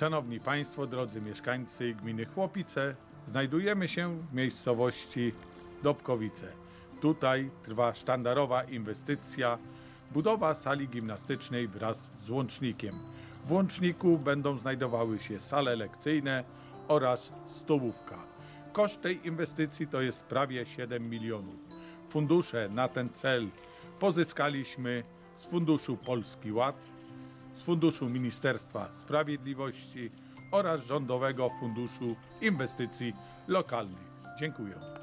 Szanowni Państwo, drodzy mieszkańcy gminy Chłopice, znajdujemy się w miejscowości Dobkowice. Tutaj trwa sztandarowa inwestycja, budowa sali gimnastycznej wraz z łącznikiem. W łączniku będą znajdowały się sale lekcyjne oraz stołówka. Koszt tej inwestycji to jest prawie 7 milionów. Fundusze na ten cel pozyskaliśmy z Funduszu Polski Ład, z Funduszu Ministerstwa Sprawiedliwości oraz Rządowego Funduszu Inwestycji Lokalnych. Dziękuję.